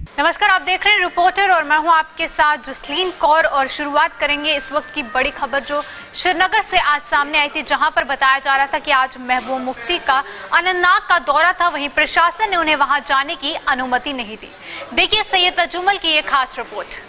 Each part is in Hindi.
नमस्कार, आप देख रहे हैं रिपोर्टर और मैं हूं आपके साथ जसलीन कौर। और शुरुआत करेंगे इस वक्त की बड़ी खबर जो श्रीनगर से आज सामने आई थी, जहां पर बताया जा रहा था कि आज महबूब मुफ्ती का अनंतनाग का दौरा था, वहीं प्रशासन ने उन्हें वहां जाने की अनुमति नहीं दी। देखिए सैयद तजुम्मल की ये खास रिपोर्ट।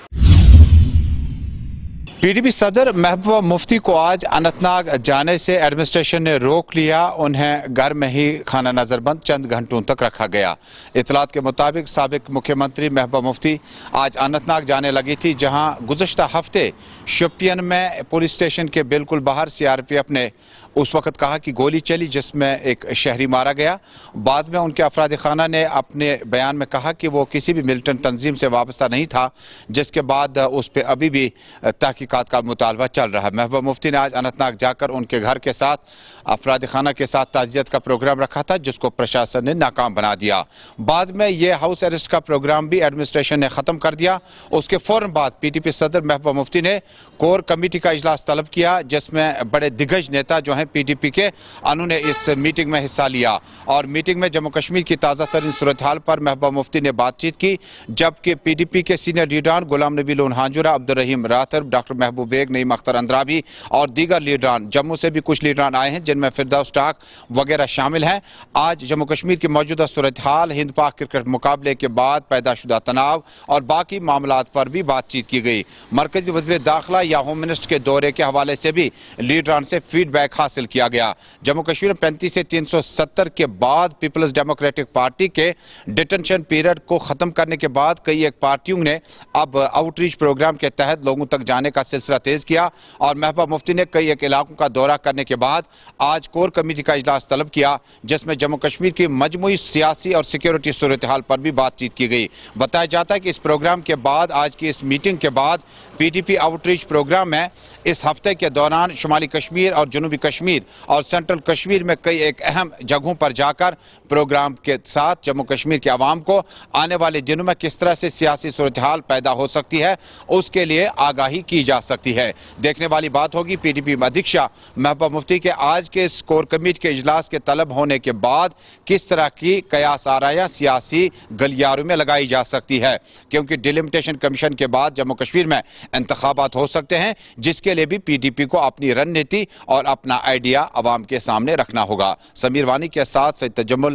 पीडीपी सदर महबूबा मुफ्ती को आज अनंतनाग जाने से एडमिनिस्ट्रेशन ने रोक लिया। उन्हें घर में ही खाना नजरबंद चंद घंटों तक रखा गया। इतलात के मुताबिक साबिक मुख्यमंत्री महबूबा मुफ्ती आज अनंतनाग जाने लगी थी, जहां गुज़श्ता हफ्ते शोपियन में पुलिस स्टेशन के बिल्कुल बाहर सीआरपीएफ ने उस वक्त कहा कि गोली चली, जिसमें एक शहरी मारा गया। बाद में उनके अफराद खाना ने अपने बयान में कहा कि वो किसी भी मिलिटेंट तंजीम से वाबस्ता नहीं था, जिसके बाद उस पर अभी भी तहकीकात का मुतालबा चल रहा है। महबूबा मुफ्ती ने आज अनंतनाग जाकर उनके घर के साथ अफराद खाना के साथ ताज़ियत का प्रोग्राम रखा था, जिसको प्रशासन ने नाकाम बना दिया। बाद में ये हाउस अरेस्ट का प्रोग्राम भी एडमिनिस्ट्रेशन ने ख़त्म कर दिया। उसके फ़ौरन बाद पीटीपी सदर महबूबा मुफ्ती ने कोर कमेटी का इजलास तलब किया, जिसमें बड़े दिग्गज नेता जो हैं पीटीपी के, उन्होंने इस मीटिंग में हिस्सा लिया। और मीटिंग में जम्मू कश्मीर की ताज़ा तरीन सूरत हाल पर महबूबा मुफ्ती ने बातचीत की, जबकि पीडीपी के सीनियर लीडरान गुलाम नबी लोन हांजुरा, अब्दुल रहीम रातर, डॉक्टर महबूब बेग, नईम अख्तर अंद्राबी और दीगर लीडरान, जम्मू से भी कुछ लीडरान आए हैं जिनमें फिरदौस टाक वगैरह शामिल हैं। आज जम्मू कश्मीर की मौजूदा सूरत हाल, हिंद पाक क्रिकेट मुकाबले के बाद पैदाशुदा तनाव और बाकी मामलात पर भी बातचीत की गई। मरकजी वज़ीर दाखिला या होम मिनिस्टर के दौरे के हवाले से भी लीडरान से फीडबैक हासिल किया गया। जम्मू कश्मीर में 35 से 370 के बाद पीपल्स डेमोक्रेटिक पार्टी के डिटेंशन पीरियड को ख़त्म करने के बाद कई एक पार्टियों ने अब आउटरीच प्रोग्राम के तहत लोगों तक जाने का सिलसिला तेज किया। और महबूबा मुफ्ती ने कई एक इलाकों का दौरा करने के बाद आज कोर कमेटी का इजलास तलब किया, जिसमें जम्मू कश्मीर की मजमूई सियासी और सिक्योरिटी सूरत हाल पर भी बातचीत की गई। बताया जाता है कि इस प्रोग्राम के बाद, आज की इस मीटिंग के बाद, पीटीपी आउटरीच प्रोग्राम में इस हफ्ते के दौरान शुमाली कश्मीर और जनूबी कश्मीर और सेंट्रल कश्मीर में कई एक अहम जगहों पर जाकर प्रोग्राम के साथ जम्मू कश्मीर के अवाम को आने वाले दिनों में किस तरह से सियासी सूरत हाल पैदा हो सकती है, उसके लिए आगाही की जा सकती है। देखने वाली बात होगी पीटीपी अध्यक्षा महबूबा मुफ्ती के आज के इस कोर कमेटी के इजलास के तलब होने के बाद किस तरह की कयास आराया सियासी गलियारों में लगाई जा सकती है, क्योंकि डिलिमिटेशन कमीशन के बाद जम्मू कश्मीर में इंतखाबात हो सकते हैं, जिसके लिए भी पीडीपी को अपनी रणनीति और अपना आइडिया अवाम के सामने रखना होगा। समीर वानी के साथ सैयद तजुम्मल,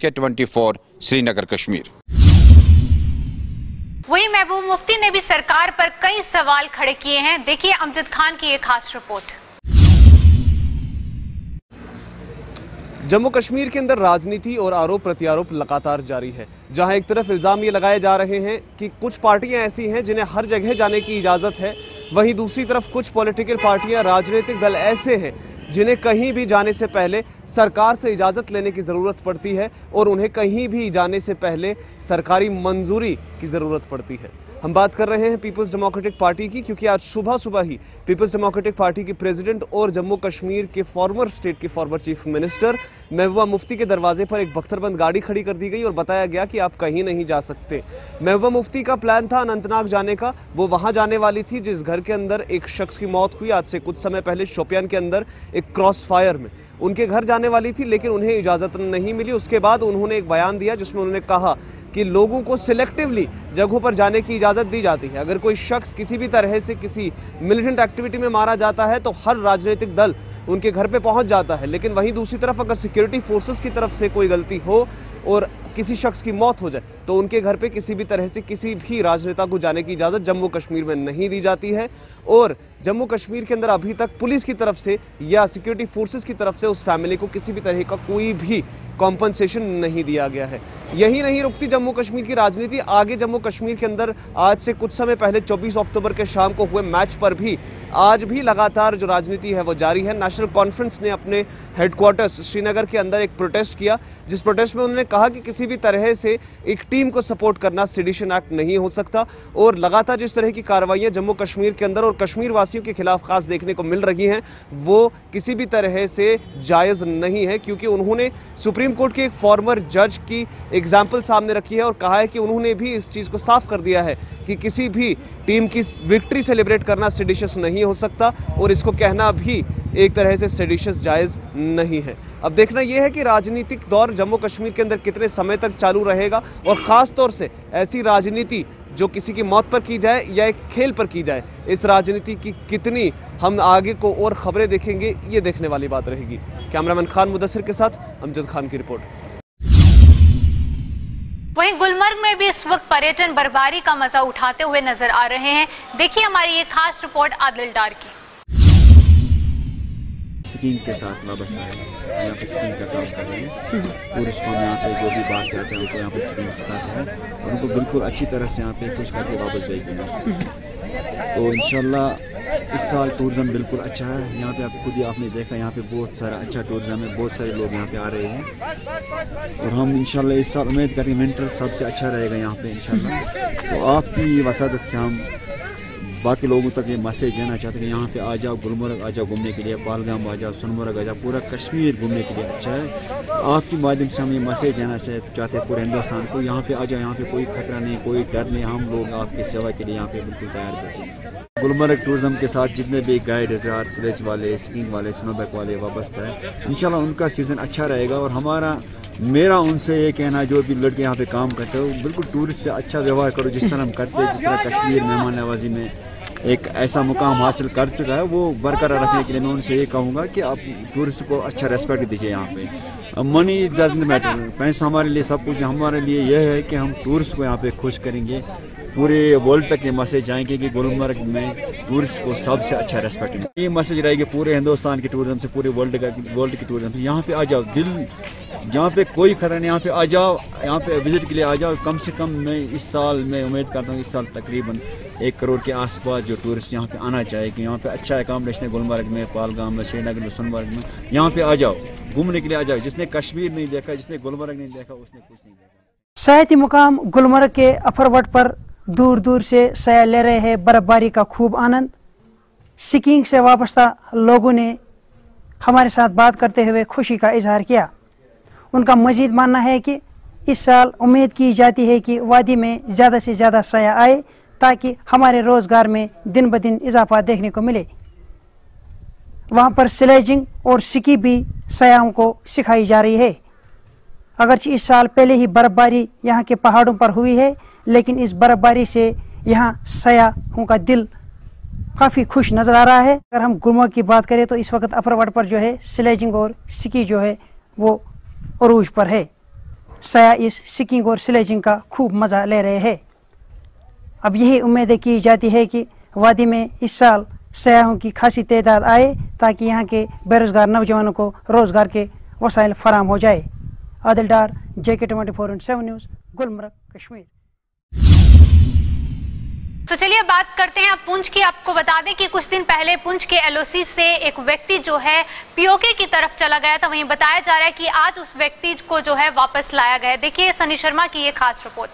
JK24, श्रीनगर, कश्मीर। वहीं महबूब मुफ्ती ने भी सरकार पर कई सवाल खड़े किए हैं। देखिए अमजद खान की एक खास रिपोर्ट। जम्मू कश्मीर के अंदर राजनीति और आरोप प्रत्यारोप लगातार जारी है, जहां एक तरफ इल्जाम ये लगाए जा रहे हैं कि कुछ पार्टियां ऐसी हैं जिन्हें हर जगह जाने की इजाज़त है, वहीं दूसरी तरफ कुछ पॉलिटिकल पार्टियां, राजनीतिक दल ऐसे हैं जिन्हें कहीं भी जाने से पहले सरकार से इजाज़त लेने की ज़रूरत पड़ती है और उन्हें कहीं भी जाने से पहले सरकारी मंजूरी की ज़रूरत पड़ती है। हम बात कर रहे हैं पीपल्स डेमोक्रेटिक पार्टी की, क्योंकि आज सुबह सुबह ही पीपल्स डेमोक्रेटिक पार्टी के प्रेसिडेंट और जम्मू कश्मीर के फॉर्मर स्टेट के former chief minister Mehbooba Mufti के दरवाजे पर एक बख्तरबंद गाड़ी खड़ी कर दी गई और बताया गया कि आप कहीं नहीं जा सकते। महबूबा मुफ्ती का प्लान था अनंतनाग जाने का, वो वहां जाने वाली थी जिस घर के अंदर एक शख्स की मौत हुई आज से कुछ समय पहले शोपियान के अंदर एक क्रॉस फायर में। उनके घर जाने वाली थी, लेकिन उन्हें इजाज़त नहीं मिली। उसके बाद उन्होंने एक बयान दिया जिसमें उन्होंने कहा कि लोगों को सिलेक्टिवली जगहों पर जाने की इजाज़त दी जाती है। अगर कोई शख्स किसी भी तरह से किसी मिलिटेंट एक्टिविटी में मारा जाता है तो हर राजनीतिक दल उनके घर पे पहुंच जाता है, लेकिन वहीं दूसरी तरफ अगर सिक्योरिटी फोर्सेस की तरफ से कोई गलती हो और किसी शख्स की मौत हो जाए तो उनके घर पे किसी भी तरह से किसी भी राजनेता को जाने की इजाज़त जम्मू कश्मीर में नहीं दी जाती है। और जम्मू कश्मीर के अंदर अभी तक पुलिस की तरफ से या सिक्योरिटी फोर्सेस की तरफ से उस फैमिली को किसी भी तरह का कोई भी कॉम्पनसेशन नहीं दिया गया है। यही नहीं रुकती जम्मू कश्मीर की राजनीति, आगे जम्मू कश्मीर के अंदर आज से कुछ समय पहले 24 अक्टूबर के शाम को हुए मैच पर भी आज भी लगातार जो राजनीति है वो जारी है। नेशनल कॉन्फ्रेंस ने अपने हेडक्वार्टर्स श्रीनगर के अंदर एक प्रोटेस्ट किया, जिस प्रोटेस्ट में उन्होंने कहा कि किसी भी तरह से एक टीम को सपोर्ट करना सेडिशन एक्ट नहीं हो सकता। और लगातार जिस तरह की कार्रवाइयां जम्मू कश्मीर के अंदर और कश्मीर वासियों के खिलाफ खास देखने को मिल रही हैं, वो किसी भी तरह से जायज़ नहीं है, क्योंकि उन्होंने सुप्रीम सुप्रीम कोर्ट के एक फॉर्मर जज की एग्जाम्पल सामने रखी है और कहा है कि उन्होंने भी इस चीज़ को साफ कर दिया है कि किसी भी टीम की विक्ट्री सेलिब्रेट करना सेडिशियस नहीं हो सकता और इसको कहना भी एक तरह से सेडिशियस जायज़ नहीं है। अब देखना यह है कि राजनीतिक दौर जम्मू कश्मीर के अंदर कितने समय तक चालू रहेगा और ख़ास तौर से ऐसी राजनीति जो किसी की मौत पर की जाए या एक खेल पर की जाए, इस राजनीति की कितनी हम आगे को और खबरें देखेंगे, ये देखने वाली बात रहेगी। कैमरामैन खान मुदस्सिर के साथ अमजद खान की रिपोर्ट। वहीं गुलमर्ग में भी इस वक्त पर्यटन बर्फबारी का मजा उठाते हुए नजर आ रहे हैं। देखिए हमारी ये खास रिपोर्ट आदिल डार की। स्कीइंग के साथ वाबस्ता है, यहाँ पे स्कीइंग का काम कर रहे हैं। टूरिस्ट को यहाँ पे जो भी बाहर से आते हैं उनको यहाँ पे स्कीइंग सिखाते हैं और उनको बिल्कुल अच्छी तरह से यहाँ पे खुश करके वापस भेज देंगे। तो इंशाल्लाह इस साल टूरिज़्म बिल्कुल अच्छा है। यहाँ पे आप खुद ही आपने देखा, यहाँ पे बहुत सारा अच्छा टूरिज़्म है, बहुत सारे लोग यहाँ पे आ रहे हैं और हम इंशाल्लाह इस साल उम्मीद करें विंटर सबसे अच्छा रहेगा यहाँ पे इंशाल्लाह। तो आपकी वसादत से हम बाकी लोगों तक ये मैसेज देना चाहते हैं कि यहाँ पे आ जाओ, गुलमर्ग आ जाओ घूमने के लिए, पहलगाम आ जाओ, सोनमर्ग आ जाओ, पूरा कश्मीर घूमने के लिए अच्छा है। आपके माध्यम से हम ये मैसेज देना चाहते हैं पूरे हिंदुस्तान को, यहाँ पे आ जाओ, यहाँ पे कोई खतरा नहीं, कोई डर नहीं, हम लोग आपकी सेवा के लिए यहाँ पे बिल्कुल तैयार बैठे हैं। गुलमर्ग टूरिज्म के साथ जितने भी गाइड हज़ार स्लेज वाले, स्कीइंग वाले, स्नोबैक वाले वाबस्ता है, इंशाल्लाह उनका सीज़न अच्छा रहेगा और मेरा उनसे ये कहना है जो भी लड़के यहाँ पे काम करते हो बिल्कुल टूरिस्ट से अच्छा व्यवहार करो, जिस तरह हम करते हैं, जिस तरह कश्मीर मेहमान नवाजी में एक ऐसा मुकाम हासिल कर चुका है वो बरकरार रखने के लिए मैं उनसे ये कहूँगा कि आप टूरिस्ट को अच्छा रेस्पेक्ट दीजिए। यहाँ पे मनी डजंट मैटर, पैसा हमारे लिए सब कुछ, हमारे लिए यह है कि हम टूरिस्ट को यहाँ पे खुश करेंगे, पूरे वर्ल्ड तक ये मैसेज जाएंगे कि गुलमर्ग में टूरिस्ट को सबसे अच्छा रेस्पेक्ट। ये मैसेज रहेगी पूरे हिंदुस्तान के टूरिज्म से, पूरे वर्ल्ड की टूरिज्म से। यहाँ पे आ जाओ, दिल जहाँ पे कोई खतरा नहीं, यहाँ पे आ जाओ, यहाँ पे विजिट के लिए आ जाओ। कम से कम मैं इस साल में उम्मीद करता हूँ इस साल तकरीबन 1 करोड़ के आसपास जो टूरिस्ट यहाँ पे आना चाहिए कि यहाँ पे अच्छा एकोमोडेशन है गुलमर्ग में, पहलगाम में, श्रीनगर में, सोनमर्ग में। यहाँ पे आ जाओ, घूमने के लिए आ जाओ। जिसने कश्मीर नहीं देखा, जिसने गुलमर्ग नहीं देखा, उसने कुछ नहीं देखा। सयाहती मुकाम गुलमर्ग के अफरवट पर दूर दूर से सैर ले रहे हैं बर्फबारी का खूब आनंद। स्कीइंग से वाबस्ता लोगों ने हमारे साथ बात करते हुए खुशी का इजहार किया। उनका मजीद मानना है कि इस साल उम्मीद की जाती है कि वादी में ज़्यादा से ज़्यादा सयाह आए ताकि हमारे रोज़गार में दिन ब दिन इजाफा देखने को मिले। वहाँ पर स्लेजिंग और स्की भी सयाहों को सिखाई जा रही है। अगरचे इस साल पहले ही बर्फबारी यहाँ के पहाड़ों पर हुई है, लेकिन इस बर्फबारी से यहाँ सयाहों का दिल काफ़ी खुश नज़र आ रहा है। अगर हम गुलमर्ग की बात करें तो इस वक्त अफरवट पर जो है स्लेजिंग और स्की जो है वो अरूज पर है। सयाह इस स्कीइंग और स्लेजिंग का खूब मज़ा ले रहे हैं। अब यही उम्मीद की जाती है कि वादी में इस साल सयाहों की खासी तादाद आए ताकि यहाँ के बेरोज़गार नौजवानों को रोज़गार के वसाइल फराम हो जाए। Adil Dar, JK24/7 news, Gulmarg, Kashmir. तो चलिए बात करते हैं अब पुंछ की। आपको बता दें कि कुछ दिन पहले पुंछ के LOC से एक व्यक्ति जो है POK की तरफ चला गया था। वहीं बताया जा रहा है कि आज उस व्यक्ति को जो है वापस लाया गया। देखिए सनी शर्मा की ये खास रिपोर्ट।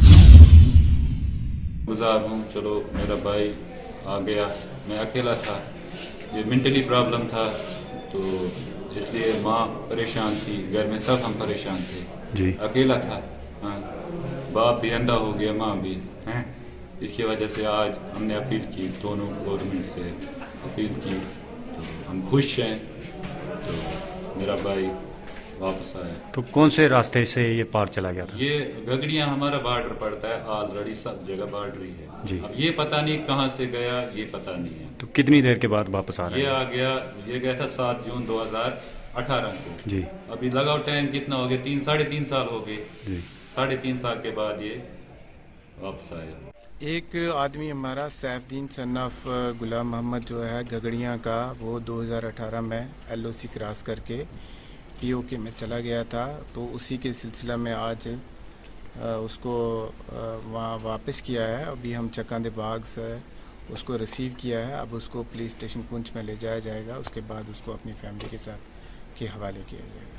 गुजार हूँ, चलो मेरा भाई आ गया, मैं अकेला था, ये मेंटली प्रॉब्लम था तो इसलिए माँ परेशान थी, घर में सब हम परेशान थे जी, अकेला था। हाँ, बाप भी अंधा हो गया, माँ भी हैं। इसकी वजह से आज हमने अपील की, दोनों गवर्नमेंट से अपील की, तो हम खुश हैं। तो मेरा भाई वापस आया। तो कौन से रास्ते से ये पार चला गया था? ये गगड़ियाँ हमारा बॉर्डर पड़ता है, ऑलरेडी सब जगह बॉर्डर ही है जी। अब ये पता नहीं कहाँ से गया, ये पता नहीं है। तो कितनी देर के बाद वापस आ रहा है? ये आ गया, ये गया था 7 जून 2018 को जी। अभी लगाओ टाइम कितना हो गया, 3-3.5 साल हो गए जी। 3.5 साल के बाद ये वापस आया। एक आदमी हमारा सैफुद्दीन सन ऑफ गुलाम मोहम्मद जो है गगड़ियाँ का, वो 2018 में LOC क्रॉस करके POK में चला गया था। तो उसी के सिलसिला में आज उसको वहाँ वापस किया है। अभी हम चकांदे बाग से उसको रिसीव किया है। अब उसको पुलिस स्टेशन पुंछ में ले जाया जाएगा, उसके बाद उसको अपनी फैमिली के साथ के हवाले किया जाएगा।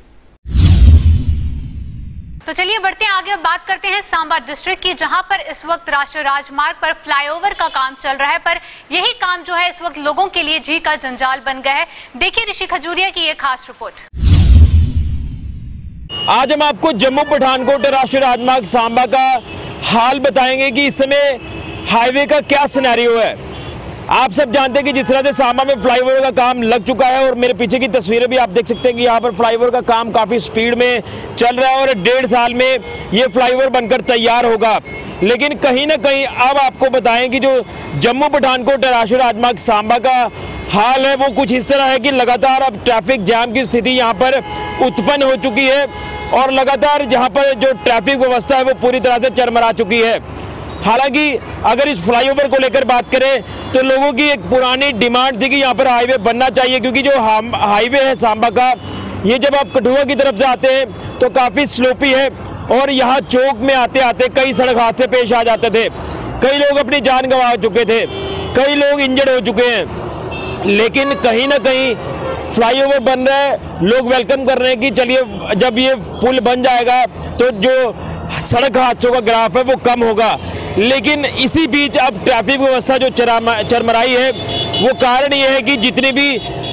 तो चलिए बढ़ते हैं आगे, बात करते हैं सांबा डिस्ट्रिक्ट की, जहां पर इस वक्त राष्ट्रीय राजमार्ग पर फ्लाईओवर का काम चल रहा है, पर यही काम जो है इस वक्त लोगों के लिए जी का जंजाल बन गया है। देखिए ऋषि खजूरिया की ये खास रिपोर्ट। आज हम आपको जम्मू पठानकोट राष्ट्रीय राजमार्ग सांबा का हाल बताएंगे कि इस समय हाईवे का क्या सिनेरियो है। आप सब जानते हैं कि जिस तरह से सांबा में फ्लाईओवर का काम लग चुका है और मेरे पीछे की तस्वीरें भी आप देख सकते हैं कि यहाँ पर फ्लाईओवर का काम काफ़ी स्पीड में चल रहा है और 1.5 साल में ये फ्लाईओवर बनकर तैयार होगा। लेकिन कहीं ना कहीं अब आपको बताएं कि जो जम्मू पठानकोट राष्ट्रीय राजमार्ग सांबा का हाल है वो कुछ इस तरह है कि लगातार अब ट्रैफिक जाम की स्थिति यहाँ पर उत्पन्न हो चुकी है और लगातार जहाँ पर जो ट्रैफिक व्यवस्था है वो पूरी तरह से चरमरा चुकी है। हालांकि अगर इस फ्लाईओवर को लेकर बात करें तो लोगों की एक पुरानी डिमांड थी कि यहाँ पर हाईवे बनना चाहिए, क्योंकि जो हाईवे है सांबा का ये जब आप कठुआ की तरफ से आते हैं तो काफ़ी स्लोपी है और यहाँ चौक में आते आते कई सड़क हादसे पेश आ जाते थे। कई लोग अपनी जान गंवा चुके थे, कई लोग इंजर्ड हो चुके हैं। लेकिन कहीं ना कहीं फ्लाईओवर बन रहा है, लोग वेलकम कर रहे हैं कि चलिए जब ये पुल बन जाएगा तो जो सड़क हादसों का ग्राफ है वो कम होगा। लेकिन इसी बीच अब ट्रैफिक व्यवस्था जो चरमराई है वो कारण ये है कि जितनी भी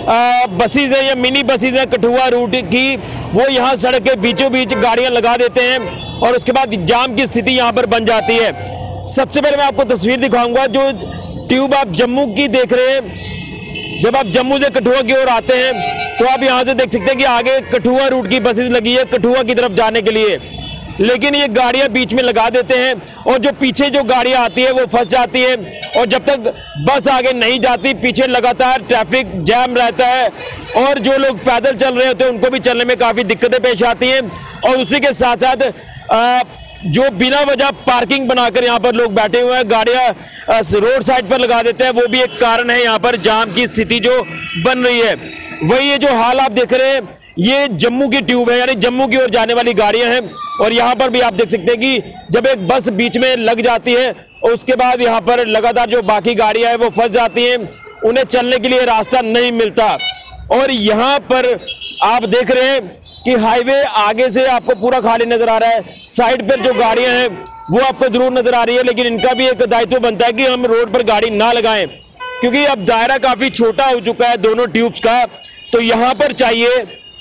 बसेज हैं या मिनी बसेज हैं कठुआ रूट की, वो यहाँ सड़क के बीचों बीच गाड़ियाँ लगा देते हैं और उसके बाद जाम की स्थिति यहाँ पर बन जाती है। सबसे पहले मैं आपको तस्वीर दिखाऊंगा जो ट्यूब आप जम्मू की देख रहे हैं। जब आप जम्मू से कठुआ की ओर आते हैं तो आप यहाँ से देख सकते हैं कि आगे कठुआ रूट की बसेज लगी है कठुआ की तरफ जाने के लिए, लेकिन ये गाड़ियां बीच में लगा देते हैं और जो पीछे जो गाड़ियां आती है वो फंस जाती है और जब तक बस आगे नहीं जाती पीछे लगातार ट्रैफिक जैम रहता है और जो लोग पैदल चल रहे होते हैं उनको भी चलने में काफ़ी दिक्कतें पेश आती हैं। और उसी के साथ साथ जो बिना वजह पार्किंग बनाकर यहाँ पर लोग बैठे हुए हैं, गाड़ियाँ रोड साइड पर लगा देते हैं, वो भी एक कारण है यहाँ पर जाम की स्थिति जो बन रही है। वही ये जो हाल आप देख रहे हैं ये जम्मू की ट्यूब है, यानी जम्मू की ओर जाने वाली गाड़ियां हैं और यहाँ पर भी आप देख सकते हैं कि जब एक बस बीच में लग जाती है और उसके बाद यहाँ पर लगातार जो बाकी गाड़ियां हैं वो फंस जाती हैं, उन्हें चलने के लिए रास्ता नहीं मिलता। और यहाँ पर आप देख रहे हैं कि हाईवे आगे से आपको पूरा खाली नजर आ रहा है, साइड पर जो गाड़ियां हैं वो आपको जरूर नजर आ रही है, लेकिन इनका भी एक दायित्व बनता है कि हम रोड पर गाड़ी ना लगाएं, क्योंकि अब दायरा काफी छोटा हो चुका है दोनों ट्यूब्स का। तो यहाँ पर चाहिए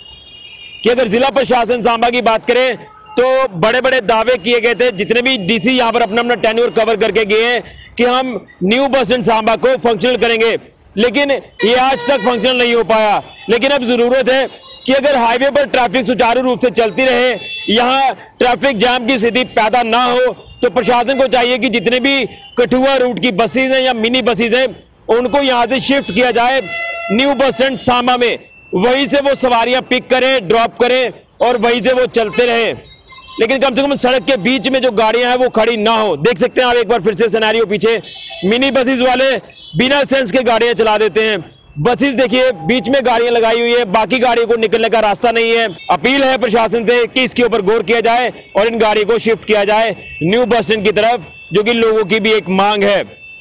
कि अगर जिला प्रशासन सांबा की बात करें तो बड़े बड़े दावे किए गए थे, जितने भी डीसी यहाँ पर अपना अपना टेन्योर कवर करके गए हैं कि हम न्यू बस स्टैंड सांबा को फंक्शनल करेंगे, लेकिन ये आज तक फंक्शनल नहीं हो पाया। लेकिन अब जरूरत है कि अगर हाईवे पर ट्रैफिक सुचारू रूप से चलती रहे, यहाँ ट्रैफिक जाम की स्थिति पैदा ना हो, तो प्रशासन को चाहिए कि जितने भी कठुआ रूट की बसेज हैं या मिनी बसेज हैं उनको यहाँ से शिफ्ट किया जाए न्यू बस स्टैंड सांबा में, वहीं से वो सवारियां पिक करें, ड्रॉप करें और वहीं से वो चलते रहें। लेकिन कम से कम सड़क के बीच में जो गाड़ियां हैं वो खड़ी ना हो। देख सकते हैं आप एक बार फिर से सिनेरियो पीछे, मिनी बसेस वाले बिना सेंस के गाड़ियां चला देते हैं। बसेस देखिए बीच में गाड़ियां लगाई हुई है, बाकी गाड़ियों को निकलने का रास्ता नहीं है। अपील है प्रशासन से कि इसके ऊपर गौर किया जाए और इन गाड़ियों को शिफ्ट किया जाए न्यू बस स्टैंड की तरफ, जो कि लोगों की भी एक मांग है।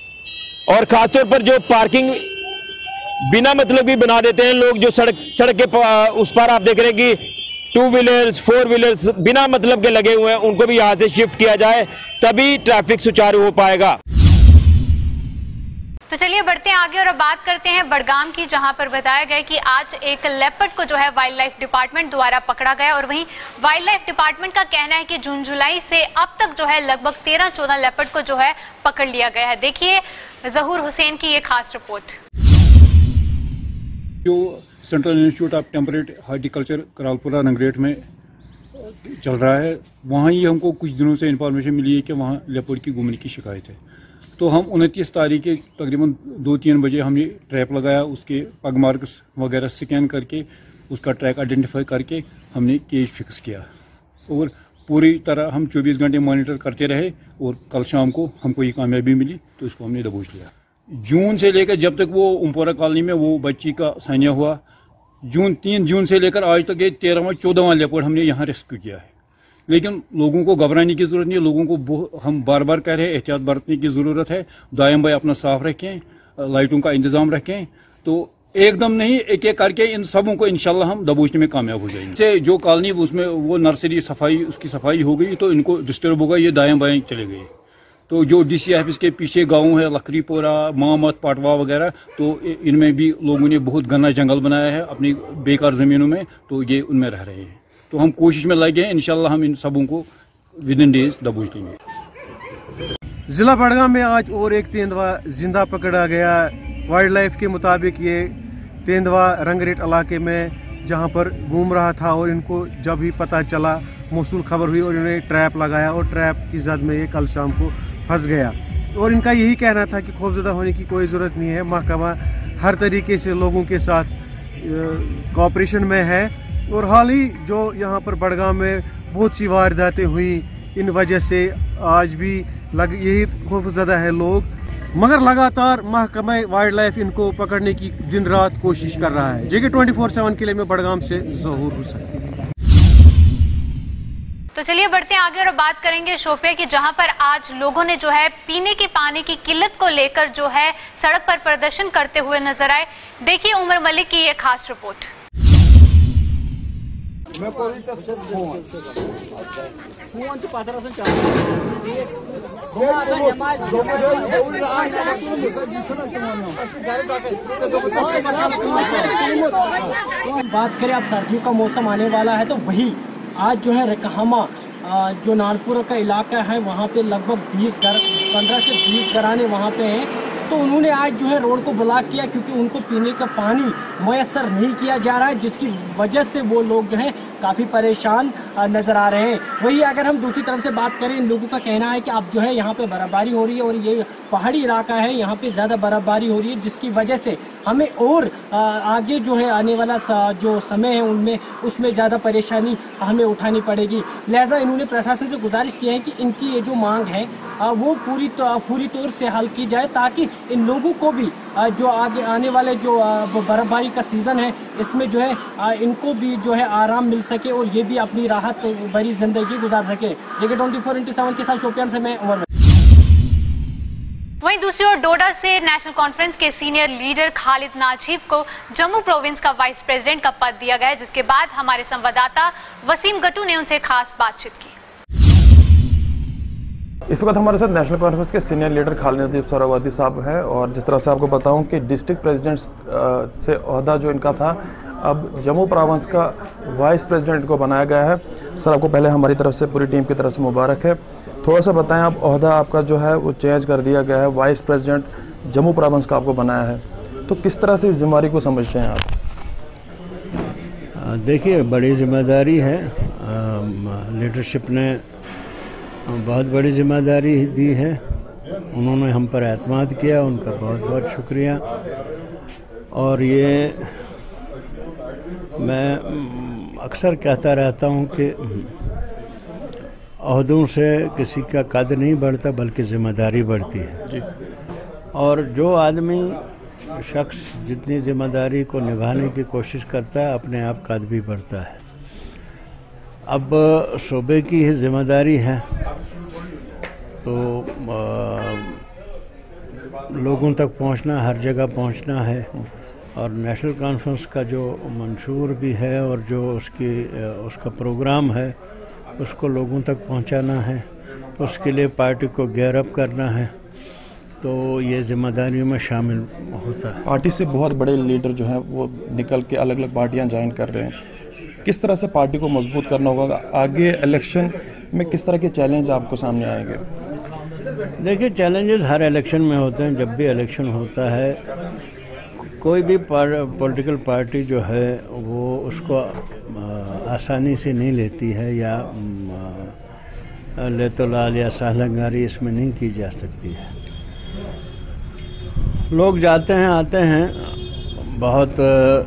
और खासतौर पर जो पार्किंग बिना मतलब की बना देते हैं लोग, जो सड़क के उस पर आप देख रहे हैं कि 2 व्हीलर्स 4 व्हीलर्स बिना मतलब के लगे हुए हैं, उनको भी यहां से शिफ्ट किया जाए, तभी ट्रैफिक सुचारू हो पाएगा। तो चलिए बढ़ते हैं आगे और अब बात करते हैं बड़गाम की, जहां पर बताया गया कि आज एक लेपर्ड को जो है वाइल्ड लाइफ डिपार्टमेंट द्वारा पकड़ा गया और वहीं वाइल्ड लाइफ डिपार्टमेंट का कहना है कि जून जुलाई से अब तक जो है लगभग 13-14 लेपर्ड को जो है पकड़ लिया गया है। देखिए जहूर हुसैन की ये खास रिपोर्ट। जो सेंट्रल इंस्टीट्यूट ऑफ टेम्परेट हार्टिकल्चर करालपुरा नंगरेट में चल रहा है, वहाँ ही हमको कुछ दिनों से इन्फॉर्मेशन मिली है कि वहाँ लेपर्ड की घूमने की शिकायत है। तो हम 29 तारीख के तकरीबन 2-3 बजे हमने ट्रैप लगाया, उसके पग मार्क्स वगैरह स्कैन करके उसका ट्रैक आइडेंटिफाई करके हमने केज फिक्स किया और पूरी तरह हम 24 घंटे मॉनिटर करते रहे और कल शाम को हमको ये कामयाबी मिली, तो इसको हमने दबोच लिया। जून से लेकर जब तक वो उमपोरा कॉलोनी में वो बच्ची का सानिया हुआ, 3 जून से लेकर आज तक ये 13वां-14वां लेपर्ड हमने यहाँ रेस्क्यू किया है। लेकिन लोगों को घबराने की जरूरत नहीं है, लोगों को हम बार बार कह रहे हैं एहतियात बरतने की जरूरत है। दायम भाई अपना साफ रखें, लाइटों का इंतजाम रखें, तो एकदम नहीं एक एक करके इन सबों को इंशाल्लाह हम दबोचने में कामयाब हो जाएंगे। से जो कॉलोनी उसमें वो नर्सरी सफाई उसकी सफाई हो गई तो इनको डिस्टर्ब होगा, ये दाएं बाएं चले गए। तो जो डीसी ऑफिस के पीछे गांव है लकड़ीपोरा, मोहम्मद पाटवा वगैरह, तो इनमें भी लोगों ने बहुत घना जंगल बनाया है अपनी बेकार जमीनों में, तो ये उनमें रह रहे हैं। तो हम कोशिश में लगे हैं, इंशाल्लाह हम इन सबों को विद इन डेज दबोच लेंगे। जिला बड़गाम में आज और एक तेंदुआ जिंदा पकड़ा गया। वाइल्ड लाइफ के मुताबिक ये तेंदुआ रंगरेट इलाके में जहां पर घूम रहा था और इनको जब ही पता चला, मौसूल खबर हुई और इन्होंने ट्रैप लगाया और ट्रैप की जद में ये कल शाम को फंस गया। और इनका यही कहना था कि खौफजदा होने की कोई ज़रूरत नहीं है, महकमा हर तरीके से लोगों के साथ कोऑपरेशन में है। और हाल ही जो यहाँ पर बड़गाम में बहुत सी वारदातें हुई, इन वजह से आज भी यही खौफजदा है लोग, मगर लगातार महकमा वाइल्ड लाइफ इनको पकड़ने की दिन रात कोशिश कर रहा है। JK 24/7 के लिए मैं बड़गाम से ज़हूर हुसैन। तो चलिए बढ़ते हैं आगे और बात करेंगे शोपिया की, जहां पर आज लोगों ने जो है पीने के पानी की किल्लत को लेकर जो है सड़क पर प्रदर्शन करते हुए नजर आए। देखिए उमर मलिक की ये खास रिपोर्ट। बात करें अब सर्दियों का मौसम आने वाला है तो वही आज जो है रकहामा जो नानपुर का इलाका है वहाँ पे लगभग 15 से 20 घराने वहाँ पे हैं। तो उन्होंने आज जो है रोड को ब्लॉक किया क्योंकि उनको पीने का पानी मुयस्सर नहीं किया जा रहा है, जिसकी वजह से वो लोग जो है काफ़ी परेशान नज़र आ रहे हैं। वही अगर हम दूसरी तरफ से बात करें, इन लोगों का कहना है कि अब जो है यहाँ पे बर्फबारी हो रही है और ये पहाड़ी इलाका है, यहाँ पे ज़्यादा बर्फबारी हो रही है, जिसकी वजह से हमें और आगे जो है आने वाला जो समय है उसमें ज़्यादा परेशानी हमें उठानी पड़ेगी। लिहाजा इन्होंने प्रशासन से गुजारिश की है कि इनकी ये जो मांग है वो पूरी तौर से हल की जाए, ताकि इन लोगों को भी जो आगे आने वाले जो बर्फबारी का सीज़न है इसमें जो है इनको भी जो है आराम मिल सके और ये भी अपनी राहत भरी जिंदगी गुजार सके। JK 24/7 के साथ शोपियान से मैं उमर। वहीं दूसरी ओर डोडा से नेशनल कॉन्फ्रेंस के सीनियर लीडर खालिद नाजीब को जम्मू प्रोविंस का वाइस प्रेसिडेंट का पद दिया गया है, जिसके बाद हमारे संवाददाता वसीम गट्टू ने उनसे खास बातचीत की। इस वक्त हमारे साथ नेशनल कॉन्फ्रेंस के सीनियर लीडर खालिद नाजीब सोहरावर्दी साहब हैं और जिस तरह से आपको बताऊं कि डिस्ट्रिक्ट प्रेसिडेंट से ओहदा जो इनका था अब जम्मू प्रोविंस का वाइस प्रेसिडेंट को बनाया गया है। सर आपको पहले हमारी तरफ से पूरी टीम की तरफ से मुबारक है। थोड़ा सा बताएं, आप ओहदा आपका जो है वो चेंज कर दिया गया है, वाइस प्रेसिडेंट जम्मू प्रोविंस का आपको बनाया है, तो किस तरह से इस जिम्मेदारी को समझते हैं आप? देखिए बड़ी जिम्मेदारी है, लीडरशिप ने बहुत बड़ी जिम्मेदारी दी है, उन्होंने हम पर एतमाद किया, उनका बहुत बहुत शुक्रिया। और ये मैं अक्सर कहता रहता हूँ कि ओहदों से किसी का कद नहीं बढ़ता बल्कि जिम्मेदारी बढ़ती है जी। और जो आदमी शख्स जितनी जिम्मेदारी को निभाने की कोशिश करता है अपने आप कद भी बढ़ता है। अब सूबे की ही जिम्मेदारी है तो लोगों तक पहुंचना, हर जगह पहुंचना है और नेशनल कॉन्फ्रेंस का जो मंशूर भी है और जो उसका प्रोग्राम है उसको लोगों तक पहुंचाना है, तो उसके लिए पार्टी को गियर अप करना है, तो ये जिम्मेदारियों में शामिल होता है। पार्टी से बहुत बड़े लीडर जो हैं वो निकल के अलग अलग पार्टियां ज्वाइन कर रहे हैं, किस तरह से पार्टी को मजबूत करना होगा? आगे इलेक्शन में किस तरह के चैलेंज आपको सामने आएंगे? देखिए चैलेंजेस हर इलेक्शन में होते हैं। जब भी इलेक्शन होता है कोई भी पॉलिटिकल पार्टी जो है वो उसको आसानी से नहीं लेती है या लेतोलाल या साहलंगारी इसमें नहीं की जा सकती है। लोग जाते हैं आते हैं, बहुत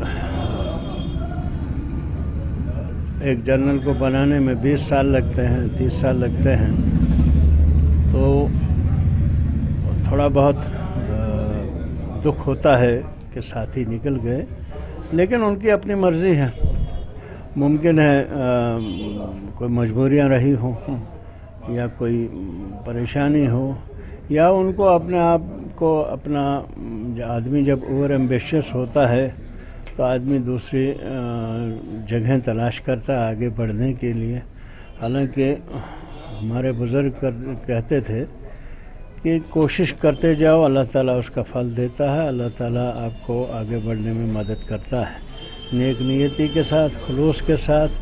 एक जनरल को बनाने में 20 साल लगते हैं, 30 साल लगते हैं, तो थोड़ा बहुत दुख होता है कि साथी निकल गए, लेकिन उनकी अपनी मर्जी है। मुमकिन है कोई मजबूरियां रही हो या कोई परेशानी हो या उनको अपने आप को अपना आदमी जब ओवर एम्बिशियस होता है तो आदमी दूसरी जगह तलाश करता है आगे बढ़ने के लिए। हालांकि हमारे बुज़ुर्ग कहते थे कि कोशिश करते जाओ, अल्लाह ताला उसका फल देता है, अल्लाह ताला आपको आगे बढ़ने में मदद करता है। नेक नियति के साथ, खुलूस के साथ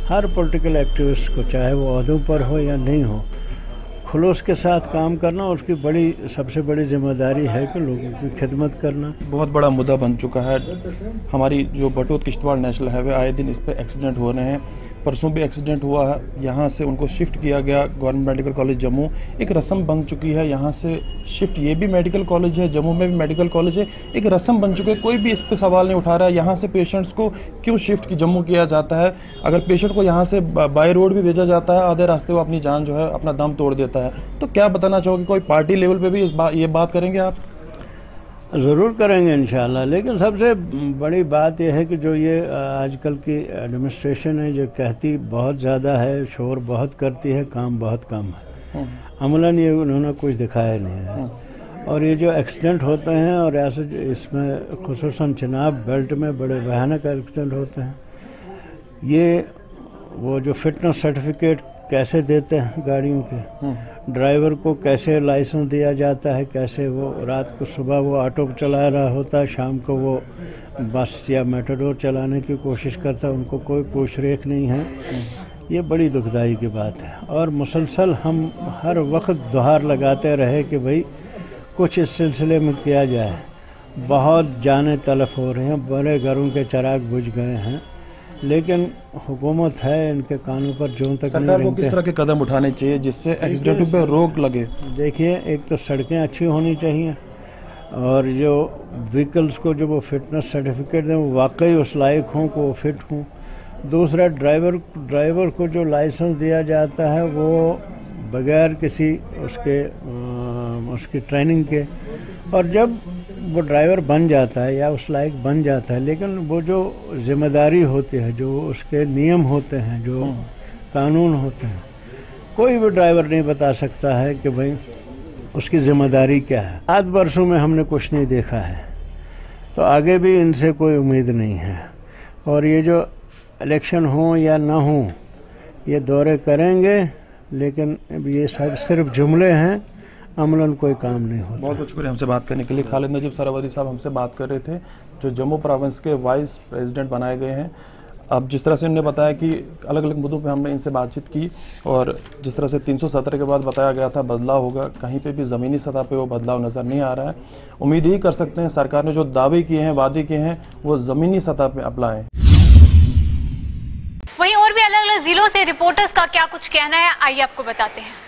हर पॉलिटिकल एक्टिविस्ट को, चाहे वो ओहदों पर हो या नहीं हो, खुलूस के साथ काम करना उसकी सबसे बड़ी जिम्मेदारी है कि लोगों की खिदमत करना। बहुत बड़ा मुद्दा बन चुका है। हमारी जो बटोत किश्तवाड़ नेशनल हाईवे, आए दिन इस पे एक्सीडेंट हो रहे हैं। परसों भी एक्सीडेंट हुआ है, यहाँ से उनको शिफ्ट किया गया गवर्नमेंट मेडिकल कॉलेज जम्मू। एक रस्म बन चुकी है यहाँ से शिफ्ट, ये भी मेडिकल कॉलेज है, जम्मू में भी मेडिकल कॉलेज है, एक रस्म बन चुकी है। कोई भी इस पे सवाल नहीं उठा रहा है यहाँ से पेशेंट्स को क्यों शिफ्ट जम्मू किया जाता है। अगर पेशेंट को यहाँ से बाय रोड भी भेजा जाता है, आधे रास्ते वो अपनी जान जो है अपना दम तोड़ देता है। तो क्या बताना चाहोगे, कोई पार्टी लेवल पे भी ये बात करेंगे आप? ज़रूर करेंगे इंशाल्लाह, लेकिन सबसे बड़ी बात यह है कि जो ये आजकल की एडमिनिस्ट्रेशन है जो कहती बहुत ज़्यादा है, शोर बहुत करती है, काम बहुत कम है। अमलन ये उन्होंने कुछ दिखाया नहीं है। और ये जो एक्सीडेंट होते हैं और ऐसे इसमें खुसूसन चिनाब बेल्ट में बड़े भयानक एक्सीडेंट होते हैं, ये वो जो फिटनेस सर्टिफिकेट कैसे देते हैं गाड़ियों के, ड्राइवर को कैसे लाइसेंस दिया जाता है, कैसे वो रात को सुबह वो ऑटो चला रहा होता है, शाम को वो बस या मेटाडोर चलाने की कोशिश करता है, उनको कोई पूछ रेख नहीं है। ये बड़ी दुखदाई की बात है। और मुसलसल हम हर वक्त दुहार लगाते रहे कि भाई कुछ इस सिलसिले में किया जाए। बहुत जानें तलफ हो रहे हैं, बड़े घरों के चिराग बुझ गए हैं, लेकिन हुकूमत है, इनके कानों पर जो तक सरकार को किस तरह के कदम उठाने चाहिए जिससे एक्सीडेंटों पे रोक लगे? देखिए, एक तो सड़कें अच्छी होनी चाहिए और जो व्हीकल्स को जो वो फिटनेस सर्टिफिकेट दें वो वाकई उस लायक हों को वो फिट हों। दूसरा, ड्राइवर को जो लाइसेंस दिया जाता है वो बगैर किसी उसकी ट्रेनिंग के, और जब वो ड्राइवर बन जाता है या उस लायक बन जाता है, लेकिन वो जो जिम्मेदारी होती है, जो उसके नियम होते हैं, जो कानून होते हैं, कोई भी ड्राइवर नहीं बता सकता है कि भाई उसकी जिम्मेदारी क्या है। 7 वर्षों में हमने कुछ नहीं देखा है, तो आगे भी इनसे कोई उम्मीद नहीं है। और ये जो इलेक्शन हो या ना हो, ये दौरे करेंगे, लेकिन ये सब सिर्फ जुमले हैं, अमलन कोई काम नहीं होता। बहुत बहुत शुक्रिया हमसे बात करने के लिए। खालिद नजीब सरावदी साहब हमसे बात कर रहे थे, जो जम्मू प्रोविंस के वाइस प्रेसिडेंट बनाए गए हैं। अब जिस तरह से उन्होंने बताया कि अलग अलग मुद्दों पे हमने इनसे बातचीत की, और जिस तरह से 317 के बाद बताया गया था बदलाव होगा, कहीं पे भी ज़मीनी सतह पे वो बदलाव नज़र नहीं आ रहा है। उम्मीद यही कर सकते हैं सरकार ने जो दावे किए हैं, वादे किए हैं, वो ज़मीनी सतह पे अप्लाई। वहीं और भी अलग अलग जिलों से रिपोर्टर्स का क्या कुछ कहना है, आइए आपको बताते हैं।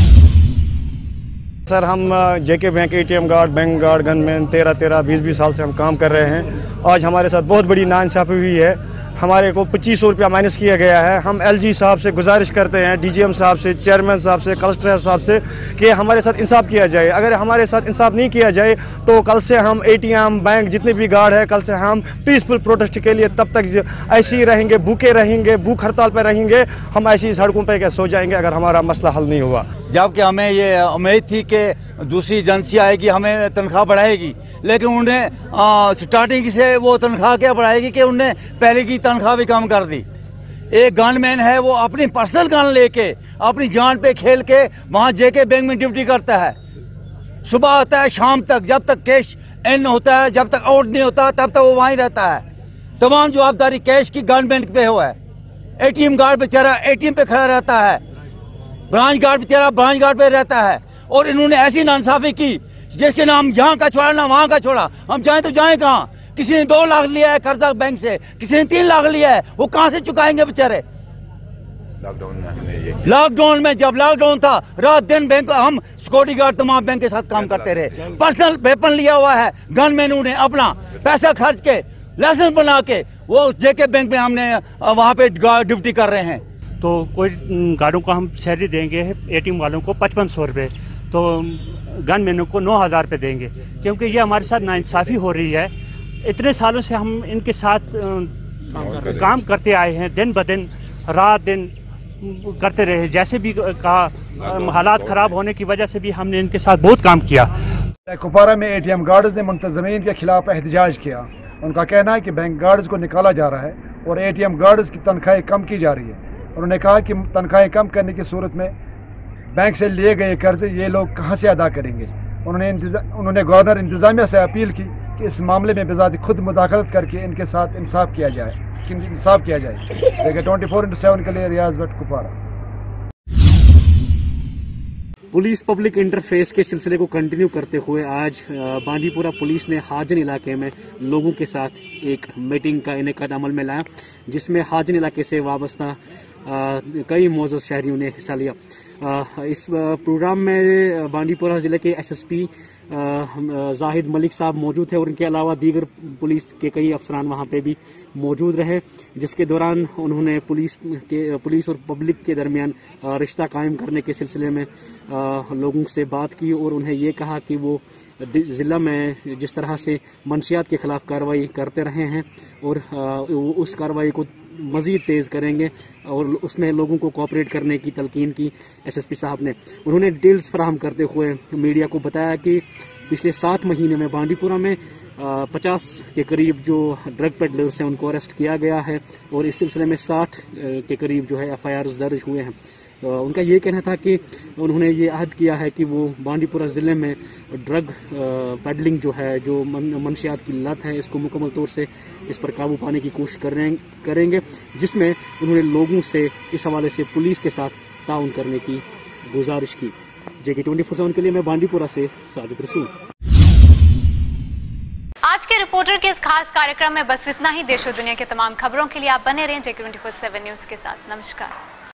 सर, हम JK Bank ATM guard, bank guard, gunman 13-13, 20-20 साल से हम काम कर रहे हैं। आज हमारे साथ बहुत बड़ी नाइंसाफ़ी हुई है। हमारे को 2500 रुपया माइनस किया गया है। हम एलजी साहब से गुजारिश करते हैं, डीजीएम साहब से, चेयरमैन साहब से, कलेक्टर साहब से कि हमारे साथ इंसाफ किया जाए। अगर हमारे साथ इंसाफ नहीं किया जाए तो कल से हम एटीएम, बैंक, जितने भी गार्ड है, कल से हम पीसफुल प्रोटेस्ट के लिए तब तक ऐसे ही रहेंगे, भूखे रहेंगे, भूख हड़ताल पर रहेंगे। हम ऐसी सड़कों पर क्या सो जाएंगे अगर हमारा मसला हल नहीं हुआ। जबकि हमें ये उम्मीद थी कि दूसरी एजेंसी आएगी, हमें तनख्वाह बढ़ाएगी, लेकिन उन्हें स्टार्टिंग से वो तनख्वाह क्या बढ़ाएगी कि उन्हें पहले की तनख्वाह भी कम कर दी। एक गनमैन है, वो अपनी पर्सनल गन लेके अपनी जान पे खेल के वहाँ जेके बैंक में ड्यूटी करता है। सुबह आता है, शाम तक, जब तक कैश इन होता है, जब तक आउट नहीं होता तब तक वो वहीं रहता है। तमाम जवाबदारी कैश की गनमैन पे हुआ है। एटीएम गार्ड बेचारा एटीएम पे खड़ा रहता है, ब्रांच गार्ड बेचारा ब्रांच गार्ड पे रहता है। और इन्होंने ऐसी नाइंसाफी की जिसके नाम यहाँ का छोड़ा ना वहाँ का छोड़ा। हम जाएं तो जाएं कहाँ? किसी ने 2 लाख लिया है कर्जा बैंक से, किसी ने 3 लाख लिया है, वो कहाँ से चुकाएंगे बेचारे? लॉकडाउन में जब लॉकडाउन था, रात दिन बैंक, हम सिक्योरिटी गार्ड तमाम बैंक के साथ काम करते रहे। पर्सनल वेपन लिया हुआ है गनमैनों ने, अपना पैसा खर्च के लाइसेंस बना के वो जेके बैंक में हमने वहाँ पे ड्यूटी कर रहे हैं। तो कोई गार्डों को हम सैलरी देंगे, एटीएम वालों को 5500 रुपये, तो गनमैनों को 9000 रुपये देंगे, क्योंकि ये हमारे साथ नाइंसाफ़ी हो रही है। इतने सालों से हम इनके साथ काम करते आए हैं, दिन ब दिन, रात दिन करते रहे। जैसे भी कहा, हालात ख़राब होने की वजह से भी हमने इनके साथ बहुत काम किया। कुपवारा में एटीएम गार्ड्स ने मुंतज़मीन के खिलाफ एहतजाज किया। उनका कहना है कि बैंक गार्ड्स को निकाला जा रहा है और एटीएम गार्ड्स की तनख्वाहें कम की जा रही है। उन्होंने कहा कि तनख्वाहें कम करने की सूरत में बैंक से लिए गए कर्ज ये लोग कहां से अदा करेंगे। उन्होंने गवर्नर इंतज़ामिया से अपील की कि इस मामले में बेज़ाती खुद मुदाखलत करके इनके साथ इंसाफ किया जाए। देखिए 24/7 के लिए Riyaz Bhat Kupwara. Police public interface के सिलसिले को कंटिन्यू करते हुए आज बांडीपुरा पुलिस ने हाजन इलाके में लोगों के साथ एक मीटिंग का इनेकाद अमल में लाया, जिसमें हाजन इलाके से वाबस्ता कई मौजूद शहरियों ने हिस्सा लिया। इस प्रोग्राम में बांडीपुरा जिले के एसएसपी जाहिद मलिक साहब मौजूद थे और इनके अलावा दीगर पुलिस के कई अफसरान वहां पे भी मौजूद रहे, जिसके दौरान उन्होंने पुलिस और पब्लिक के दरमियान रिश्ता कायम करने के सिलसिले में लोगों से बात की और उन्हें ये कहा कि वो ज़िला में जिस तरह से मंशियात के खिलाफ कार्रवाई करते रहे हैं और उस कार्रवाई को मज़ीद तेज़ करेंगे और उसमें लोगों को कोऑपरेट करने की तलकीन की एसएसपी साहब ने। उन्होंने डिटेल्स फराहम करते हुए मीडिया को बताया कि पिछले 7 महीने में बांडीपुरा में 50 के करीब जो ड्रग पेडलर्स हैं उनको अरेस्ट किया गया है और इस सिलसिले में 60 के करीब जो है FIRs दर्ज हुए हैं। उनका ये कहना था कि उन्होंने ये अहद किया है कि वो बांडीपुरा ज़िले में ड्रग पेडलिंग जो है, जो मंशियात की लत है, इसको मुकम्मल तौर से इस पर काबू पाने की कोशिश करेंगे, जिसमें उन्होंने लोगों से इस हवाले से पुलिस के साथ ताउन करने की गुजारिश की। JK 24/7 के लिए मैं बांडीपुरा से साजिद रसूल। आज के रिपोर्टर के इस खास कार्यक्रम में बस इतना ही। देश और दुनिया के तमाम खबरों के लिए आप बने रहें JK 24/7 न्यूज के साथ। नमस्कार।